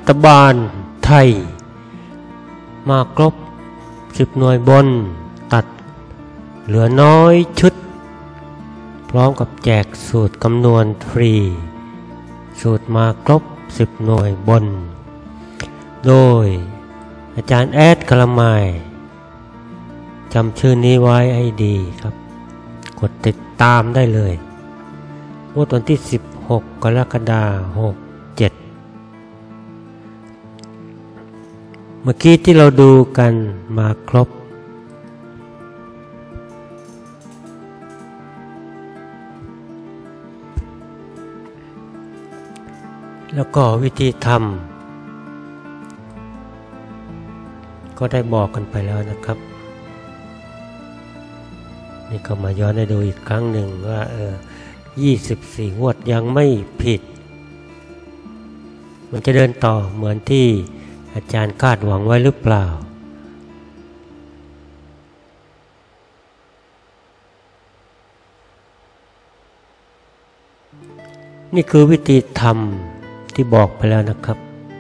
ฐบาลไทยมาครบ10 หน่วยบนตัดเหลือน้อยชุดพร้อมกับแจกสูตรคำนวณฟรีสูตรมาครบ10 หน่วยบนโดยอาจารย์แอดกะละไมจำชื่อนี้ไว้ให้ดีครับกดติดตามได้เลยวันที่16 กรกฎาคม 67เมื่อกี้ที่เราดูกันมาครบแล้วก็วิธีทำก็ได้บอกกันไปแล้วนะครับนี่ก็มาย้อนให้ดูอีกครั้งหนึ่งว่า24 งวดยังไม่ผิดมันจะเดินต่อเหมือนที่อาจารย์คาดหวังไว้หรือเปล่านี่คือวิธีทำที่บอกไปแล้วนะครับ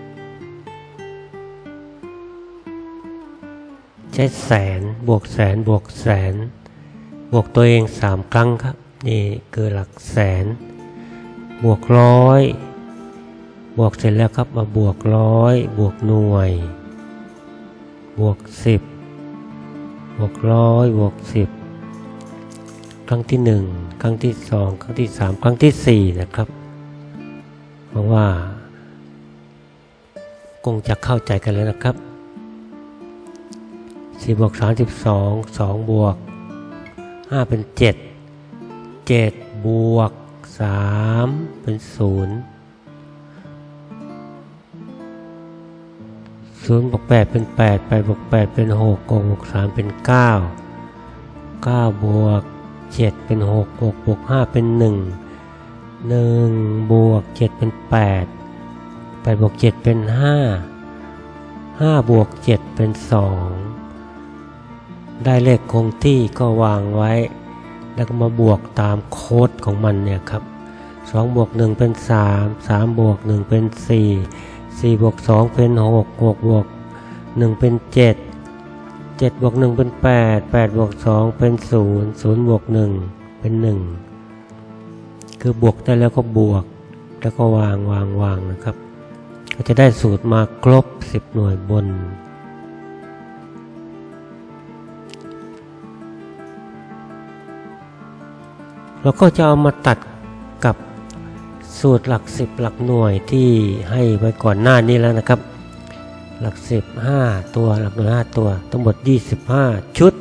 ใช้แสนบวกแสนบวกแสนบวกตัวเอง3 ครั้งครับนี่คือหลักแสนบวกร้อยบวกเสร็จแล้วครับมาบวกร้อยบวกหน่วยบวก10บวกร้อยบวก10ครั้งที่1ครั้งที่2ครั้งที่3ครั้งที่4นะครับเพราะว่าคงจะเข้าใจกันแล้วนะครับ4 บวก 32 2 บวก 5 เป็น 7 7 บวก 3 เป็น 0 0 บวก 8 เป็น 8 8 บวก 8 เป็น 6 6 บวก 3 เป็น 9 9 บวก 7 เป็น 6 6 บวก 5 เป็น 1 1 บวก 7 เป็น 8 8 บวก 7 เป็น 5 5 บวก 7 เป็น 2 ได้เลขคงที่ก็วางไว้แล้วก็มาบวกตามโค้ดของมันเนี่ยครับ2 บวก 1 เป็น 3 3 บวก 1 เป็น 4 4 บวก 2 เป็น 6 6 บวก 1 เป็น 7 7 บวก 1 เป็น 8 8 บวก 2 เป็น 0 0 บวก 1 เป็น 1 คือบวกได้แล้วก็บวกแล้วก็วางนะครับก็จะได้สูตรมาครบ10 หน่วยบนเราก็จะเอามาตัดกับสูตรหลัก10 หลักหน่วยที่ให้ไว้ก่อนหน้านี้แล้วนะครับหลัก10 5 ตัวหลักหน่วย5 ตัวทั้งหมด25 ชุด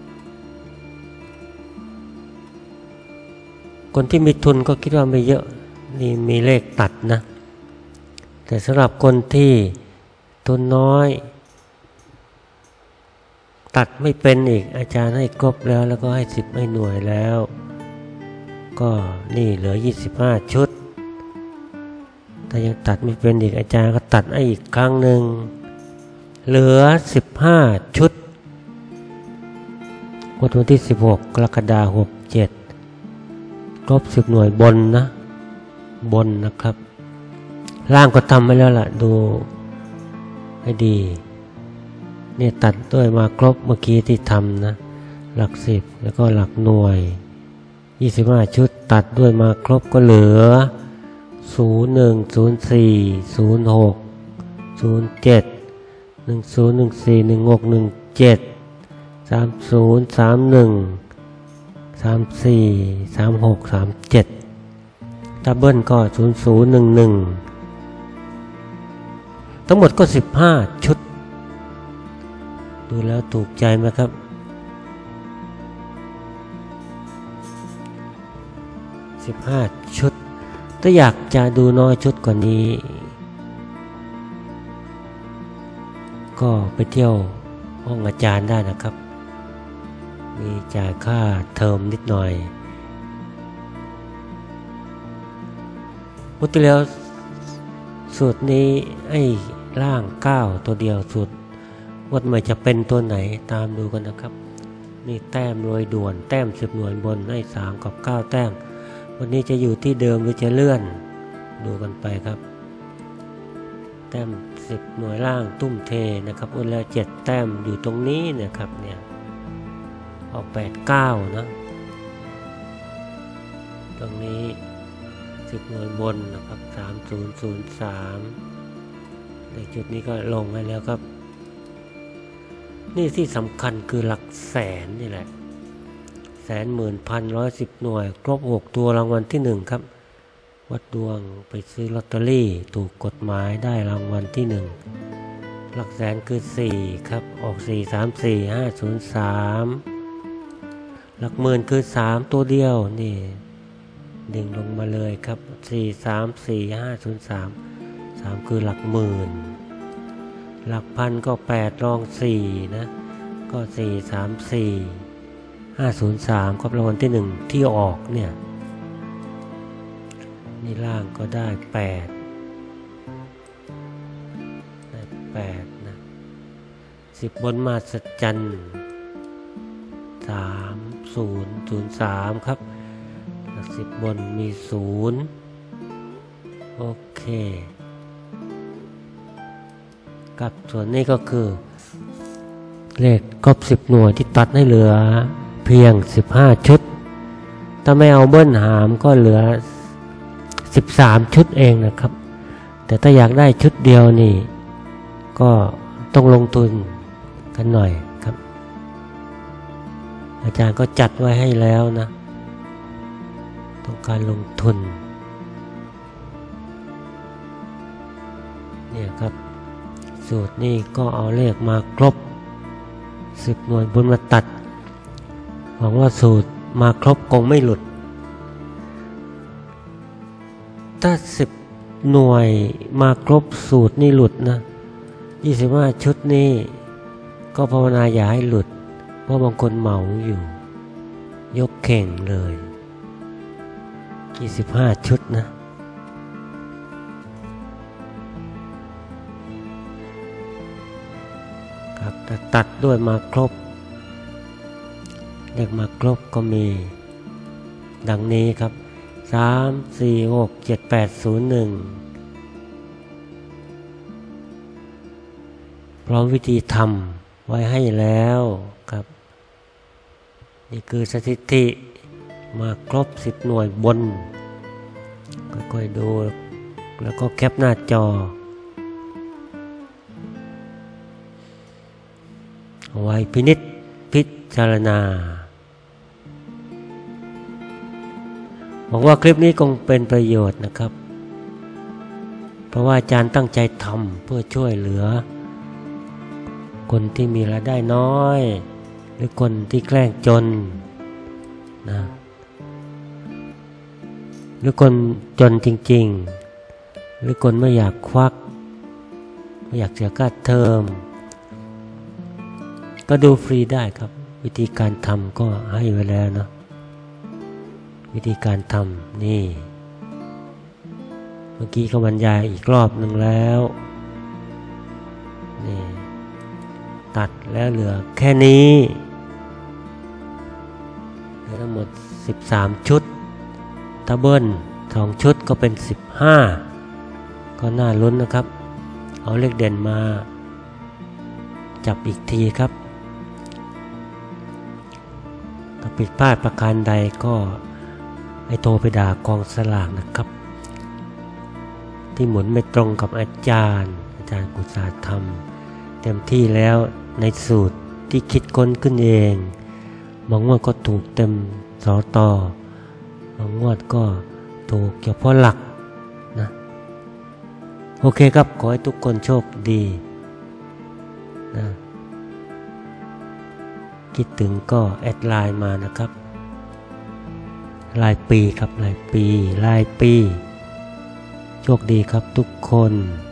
คนที่มีทุนก็คิดว่าไม่เยอะนี่มีเลขตัดนะแต่สำหรับคนที่ทุนน้อยตัดไม่เป็นอีกอาจารย์ให้ครบแล้วก็ให้10 ให้หน่วยแล้วก็นี่เหลือ25 ชุดถ้ายังตัดไม่เป็นอีกอาจารย์ก็ตัดให้อีกครั้งหนึ่งเหลือ15 ชุดวันที่16 กรกฎาคม 67ครบ10 หน่วยบนนะบนนะครับล่างก็ทำไปแล้วล่ะดูให้ดีนี่ตัดด้วยมาครบเมื่อกี้ที่ทำนะหลัก10แล้วก็หลักหน่วย25 ชุดตัดด้วยมาครบก็เหลือ01 04 06 07 10 14 16 17 30 31 34 36 37ดับเบิลก็0011ทั้งหมดก็15 ชุดดูแล้วถูกใจไหมครับ15 ชุดถ้าอยากจะดูน้อยชุดกว่านี้ก็ไปเที่ยวห้องอาจารย์ได้นะครับมีจ่ายค่าเทอมนิดหน่อยวันที่แล้วสูตรนี้ให้ล่าง9 ตัวเดียวสูตรวัดใหม่จะเป็นตัวไหนตามดูกันนะครับนี่แต้มรวยด่วนแต้ม10 หน่วยบนให้3 กับ 9 แต้มวันนี้จะอยู่ที่เดิมหรือจะเลื่อนดูกันไปครับแต้ม 10หน่วยล่างตุ้มเทนะครับแล้ว7แต้มอยู่ตรงนี้นะครับเนี่ยออก8-9นะตรงนี้10หน่วยบนนะครับ3003ในจุดนี้ก็ลงให้แล้วครับนี่ที่สำคัญคือหลักแสนนี่แหละแสนหมื่นพัน110หน่วยครบ6ตัวรางวัลที่1ครับวัดดวงไปซื้อลอตเตอรี่ถูกกฎหมายได้รางวัลที่1หลักแสนคือ4ครับออก434503หลักหมื่นคือ3ตัวเดียวนี่ดึงลงมาเลยครับ434503 3คือหลักหมื่นหลักพันก็8รอง4นะก็434503ครับรางวัลที่1ที่ออกเนี่ยนี่ล่างก็ได้8นะ10บนมาสัจจันทร์3003ครับหลัก10บนมี0โอเคกับส่วนนี้ก็คือเลขครบ10หน่วยที่ตัดให้เหลือเพียง15ชุดถ้าไม่เอาเบิ้ลหามก็เหลือ13ชุดเองนะครับแต่ถ้าอยากได้ชุดเดียวนี่ก็ต้องลงทุนกันหน่อยครับอาจารย์ก็จัดไว้ให้แล้วนะต้องการลงทุนเนี่ยครับสูตรนี้ก็เอาเลขมาครบ10หน่วยบนมาตัดหวังว่าสูตรมาครบคงไม่หลุดถ้า10หน่วยมาครบสูตรนี่หลุดนะ25ชุดนี้ก็ภาวนาอย่าให้หลุดเพราะบางคนเหมาอยู่ยกเข่งเลย25ชุดนะครับตัดด้วยมาครบเลขมาครบก็มีดังนี้ครับ3 4 6 7 8 0 1พร้อมวิธีทำไว้ให้แล้วครับนี่คือสถิติมาครบ10หน่วยบนค่อยๆดูแล้วก็แคปหน้าจอเอาไว้พินิจพิจารณาหวังว่าคลิปนี้คงเป็นประโยชน์นะครับเพราะว่าอาจารย์ตั้งใจทำเพื่อช่วยเหลือคนที่มีรายได้น้อยหรือคนที่แกล้งจนนะหรือคนจนจริงๆหรือคนไม่อยากควักไม่อยากเสียค่าเทอมก็ดูฟรีได้ครับวิธีการทำก็ให้ไว้แล้วเนาะวิธีการทำนี่เมื่อกี้ก็บรรยายอีกรอบหนึ่งแล้วนี่ตัดแล้วเหลือแค่นี้เหลือทั้งหมด13ชุดถ้าเบิ้ล2ชุดก็เป็น15ก็น่าลุ้นนะครับเอาเลขเด่นมาจับอีกทีครับถ้าผิดพลาดประการใดก็ให้โทรไปด่ากองสลากนะครับที่หมุนไม่ตรงกับอาจารย์กุศลธรรมเต็มที่แล้วในสูตรที่คิดค้นขึ้นเองบางงวดก็ถูกเต็มสอตอบางงวดก็ถูกเฉพาะหลักนะโอเคครับขอให้ทุกคนโชคดีนะคิดถึงก็แอดไลน์มานะครับรายปีครับรายปีโชคดีครับทุกคน